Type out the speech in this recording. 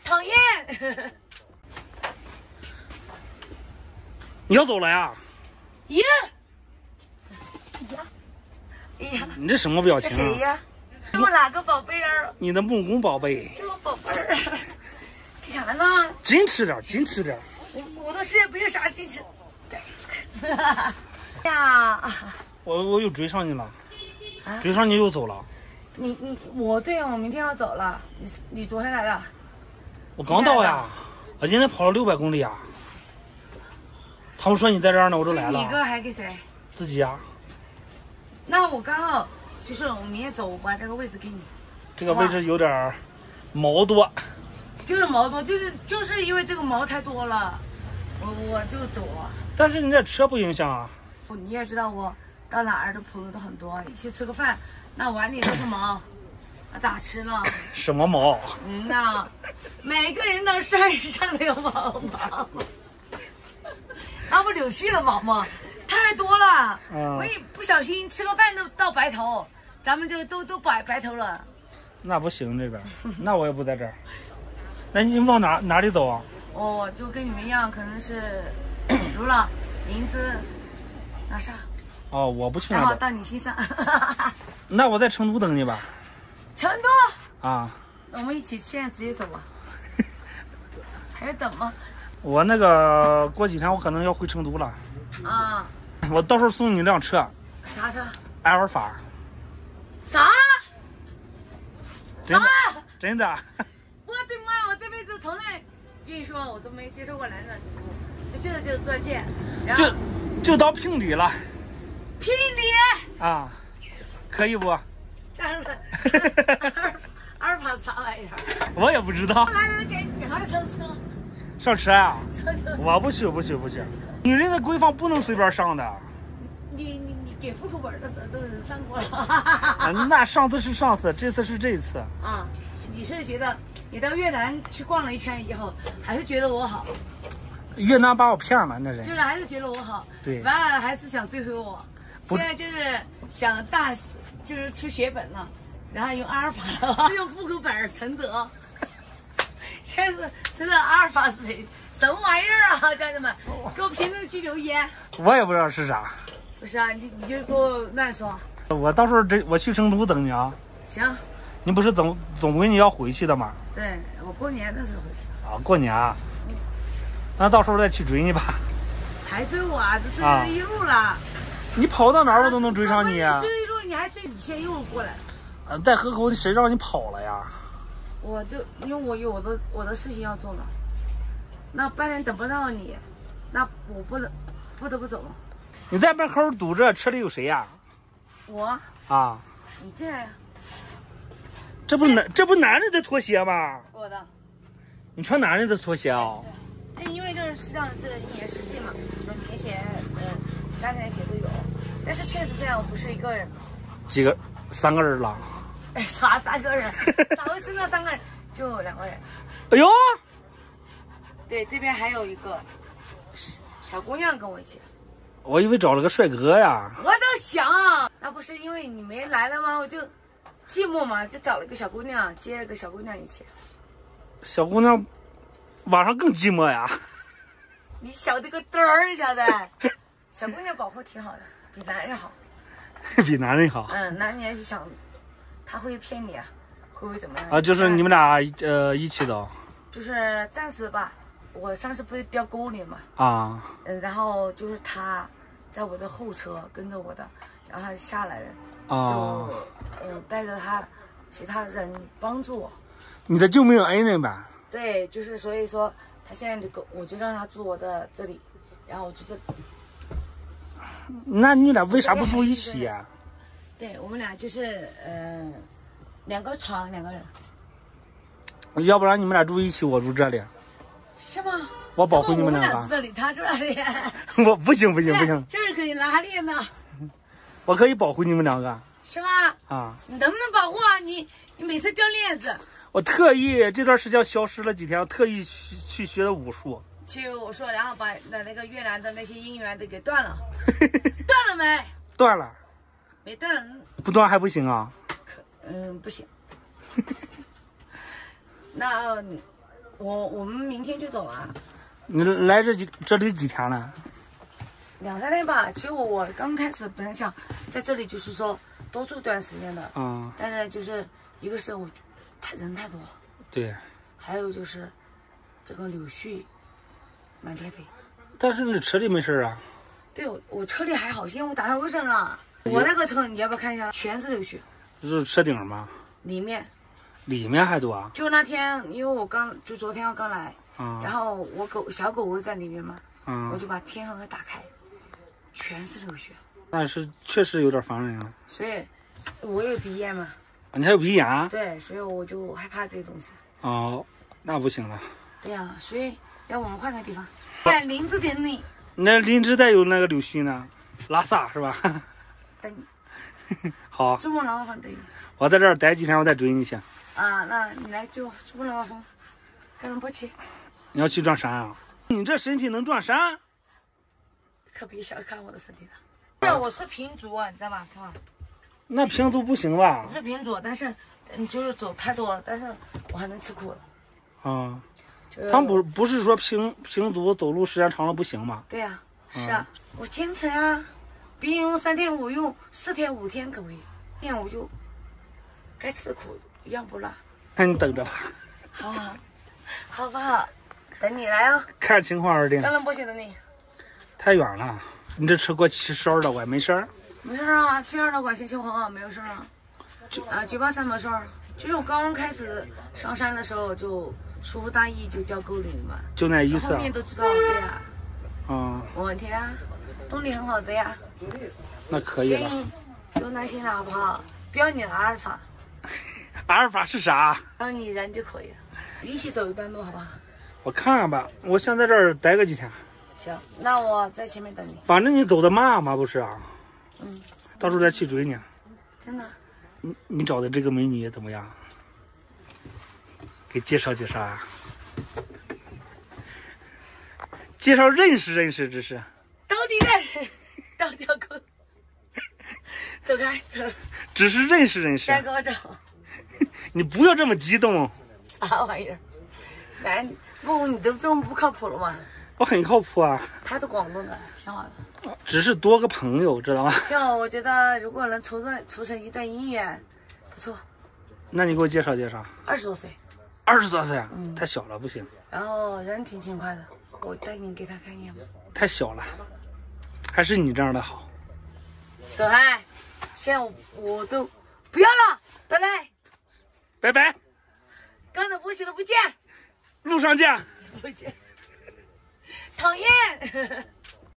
讨厌。 你要走了呀？ 呀呀！哎呀， 你这什么表情啊？ 这谁呀？这我哪个宝贝儿？ 你的木工宝贝。 这我宝贝儿。干啥呢？ 矜持点，矜持点。 我的事业没有啥矜持。呀！ 我又追上你了，追上你又走了。 对呀，我明天要走了。你昨天来的？ 我刚到呀，我今天跑了600公里呀。他们说你在这儿呢，我就来了。 你哥还给谁？ 自己呀。 那我刚好就是我明天走，我把这个位置给你。 这个位置有点毛多。 就是毛多，就是因为这个毛太多了，我就走了。 但是你这车不影响啊。 你也知道我到哪儿的朋友都很多，一起吃个饭，那碗里都是毛，那咋吃呢？ 什么毛？ 呐，每个人的身上都有毛，那不柳絮的毛吗？太多了，我一不小心吃个饭都到白头，咱们就都白头了。 那不行，这边，那我也不在这儿。那你往哪里走啊？ 哦，就跟你们一样，可能是如了、林子、哪啥。 哦，我不去那。 然后到你心上。 那我在成都等你吧。 成都。 啊。 那我们一起现在直接走吧。还要等吗？ 我那个过几天我可能要回成都了。 啊。 我到时候送你辆车。 啥车？ 埃尔法。 啥？ 真的。真的。 我的妈！我这辈子从来跟你说，我都没接受过男人的礼物，就觉得就是钻戒，然后就当聘礼了。 聘礼啊，可以不？ 站住！阿尔法啥玩意儿？ 我也不知道。 来，给你还上车。 上车啊？ 上车。 我不去。女人的闺房不能随便上的。 你给户口本的时候都是上过了。 那上次是上次，这次是这次。 啊，你是觉得你到越南去逛了一圈以后，还是觉得我好？ 越南把我骗了，那人。 就是还是觉得我好。 对。 完了还是想追回我，现在就是想就是出血本了，然后用阿尔法了，用户口本承德。现在是这个阿尔法是谁？什么玩意儿啊，家人们，给我评论区留言。 我也不知道是啥。 不是啊，你就给我乱说。 我到时候我去成都等你啊。 行。 你不是总归你要回去的吗？ 对，我过年的时候回去。 啊，过年啊。那到时候再去追你吧。 还追我啊？都追了一路了。 你跑到哪儿我都能追上你啊。 追一路你还追，你现在又过来。 在河口谁让你跑了呀？ 我就因为我有我的事情要做了，那半天等不到你，那我不得不走了。 你在门口堵着，车里有谁呀？ 我啊。 你进来呀。 这不男人的拖鞋吗？ 我的。 你穿男人的拖鞋啊？ 对，因为就是实际上是一年四季嘛，说棉鞋、夏天鞋都有，但是确实现在我不是一个人。 几个？3个人了。 哎，啥3个人？咋会是那3个人？就2个人。 哎呦。 对，这边还有一个小姑娘跟我一起。 我以为找了个帅哥呀。 我都想，那不是因为你没来了吗？我就寂寞嘛，就找了个小姑娘，接了个小姑娘一起。 小姑娘晚上更寂寞呀。 你晓得个嘚儿，晓得？小姑娘保护挺好的，比男人好。 比男人好。 男人也是想，他会骗你啊，会不会怎么样？ 啊，就是你们俩一起走。 就是暂时吧，我上次不是掉沟里嘛。 啊。 然后就是他在我的后车跟着我的，然后他下来了，就带着他其他人帮助我。 你的救命恩人呗。 对，就是所以说他现在我就让他住我的这里，然后我就这。 那你俩为啥不住一起呀？ 对，我们俩就是2个床2个人。 要不然你们俩住一起，我住这里。 是吗？ 我保护你们两个。 我俩住这里，他住这里。 我不行。 这是可以拉链的。 我可以保护你们2个。 是吗？ 啊。 你能不能保护啊？你每次掉链子。 我特意这段时间消失了几天，我特意去学的武术。 去武术，然后把那个越南的那些姻缘都给断了。断了没？ 断了。 没断。 不断还不行啊？ 不行。那我们明天就走了。 你来这里几天了 ？2、3天吧。其实我刚开始本来想在这里就是说多住段时间的。但是就是一个是我人太多了。 对。 还有就是这个柳絮满天飞。 但是你车里没事啊？ 对，我车里还好，因为我打扫卫生了。我那个车你要不要看一下？全是柳絮。 是车顶吗？ 里面还多啊？ 就那天，因为昨天我刚来，然后我小狗在里面嘛，我就把天窗给打开，全是柳絮。 那是确实有点烦人了。 所以，我有鼻炎嘛。 你还有鼻炎？ 对，所以我就害怕这些东西。 哦，那不行了。对呀，所以要我们换个地方。看林子等你。 那林子带有那个柳絮呢，拉萨是吧？ 等你。 好。 珠穆朗玛峰等你。 我在这儿待几天，我再追你去。 那你来就珠穆朗玛峰，干什么不去？ 你要去撞山啊？你这身体能撞山？ 可别小看我的身体了。我是平足啊，你知道吧？看吧。 那平足不行吧？ 我是平足，但是就是走太多，但是我还能吃苦的。他们不是说平足走路时间长了不行吗？ 对呀，是啊，我坚持啊。别人用3天我用4天5天可不可以？天我就该吃的苦一样不落。 那你等着吧。 好不好？等你来啊。 看情况而定。 当然不行，等你。 太远了，你这车给我72的，我也没事儿。 没事啊，72的管线修好啊，没有事啊。983没事儿，就是我刚刚开始上山的时候就疏忽大意就掉沟里嘛。 就那意思啊。 后面都知道，对呀。没问题啊，动力很好的呀。 那可以了。 有耐心了好不好？不要你的阿尔法。 阿尔法是啥？ 让你人就可以了。一起走一段路好不好？ 我看看吧，我想在这儿待个几天。 行，那我在前面等你。 反正你走的慢嘛，不是啊？到时候再去追你。 真的？ 你找的这个美女怎么样？给介绍介绍啊。介绍认识认识，这是。 到底呢？到底要够。走开，走。 只是认识认识。 再给我找。 你不要这么激动。 啥玩意儿？男不，你都这么不靠谱了吗？ 我很靠谱啊。 他是广东的，挺好的。 只是多个朋友，知道吗？ 就我觉得，如果能促成一段姻缘，不错。 那你给我介绍介绍。 20多岁。 20多岁啊？太小了，不行。 然后人挺勤快的，我带你给他看一眼吧。 太小了，还是你这样的好。 走开！现在我都不要了，拜拜。 拜拜。 刚才不行的不见。 路上见。 不见。讨厌。